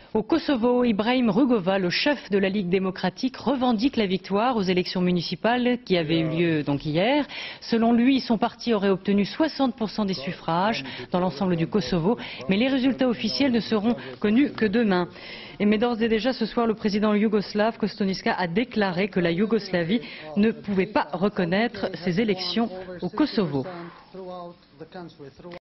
Au Kosovo, Ibrahim Rugova, le chef de la Ligue démocratique, revendique la victoire aux élections municipales qui avaient eu lieu donc hier. Selon lui, son parti aurait obtenu 60% des suffrages dans l'ensemble du Kosovo, mais les résultats officiels ne seront connus que demain. Mais d'ores et déjà, ce soir, le président yougoslave Koštunica a déclaré que la Yougoslavie ne pouvait pas reconnaître ces élections au Kosovo.